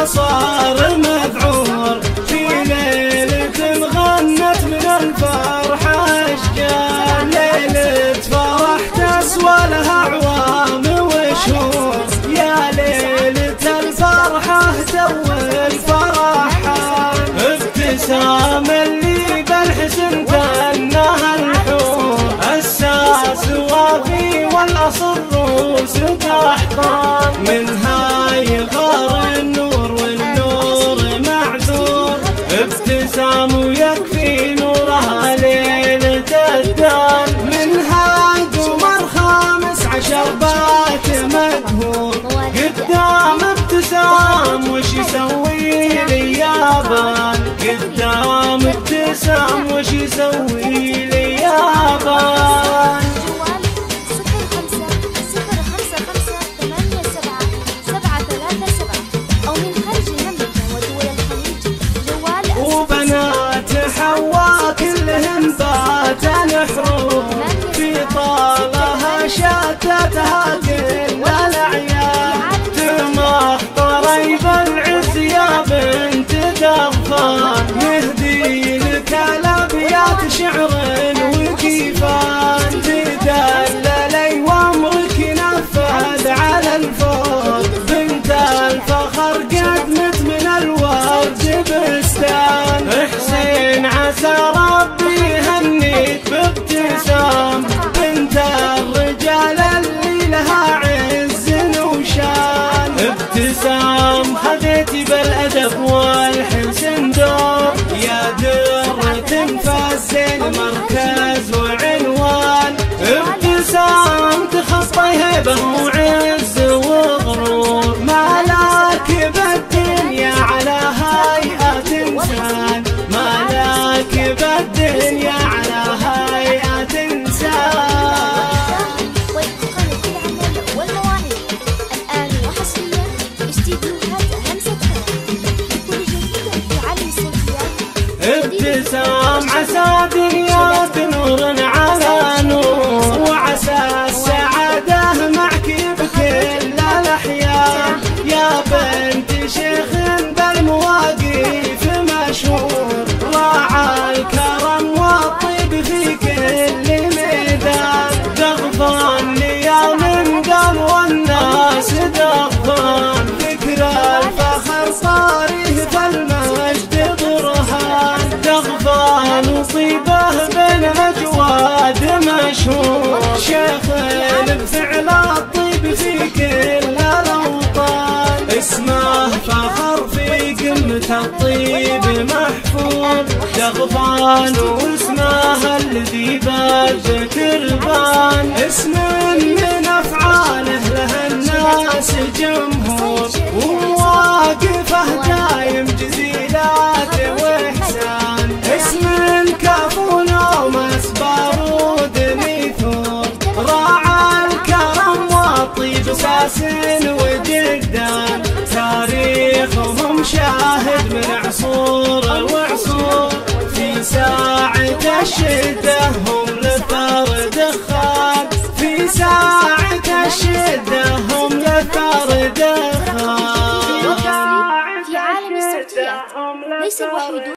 صار مذعور، في ليلة غنت من الفرحة أشجار، ليلة فرح تسوى لها أعوام وشهور، يا ليلة الفرحة توي الفرحة، ابتسام اللي بالحسن كأنها الحور، الساس وافي والأصل روس تحضان، منها يغار النور والنور معذور، ابتسام ويكفي نورها ليلة الدار، منها قمر 15 بات مدهور، قدام ابتسام وش يسوي لي يابان، قدام ابتسام وش يسوي لي يابان. وبنات حوا كلهن بات الحروب، في طالها شتتها كل الأعياد، تمخ طريب العز يا بنت دغفان، يهدي لك الأبيات شعر وكيفان، تدللي وامرك نفذ على الفوز، بنت الفخر قدمت من الورد بستان، حسين عسى ربي يهنيك بابتسام، بنت الرجال اللي لها عز وشان، ابتسام خذيتي بالأدب والحسن دور، يا درة فالزين مركز وعنوان، ابتسام تخصي هيبة وعز وغرور، مالك بالدنيا على هيئة إنسان، مالك بالدنيا على هيئة إنسان. ابتسام عسى دنياك نور على نور، وعسى السعادة معك بكل الأحيان، يا بنت شيخ بالمواقف مشهور، راعى الكرم والطيب في كل ميدان، دغفان نيام قال والناس دغفان، ذكر الفخر صاريه فالمجد برهان، دغفان وطيبه بالأجواد مشهور، شيخ بفعل الطيب في كل الأوطان، اسمه فخر في قمة الطيب محفور، دغفان واسمه الذي بالذكر بان، اسم من أفعاله له الناس جمهور، ومواقفه دايم جزيلات وإحسان، اسم كافون ومس بارود ميثور، راعى الكرم والطيب ساس وجدان، تاريخهم شاهد من عصور وعصور، في ساعة الشدة هم لثار دخان، في ساعة الشدة هم لثار دخان، في عالم الصوتيات ليس الوحيد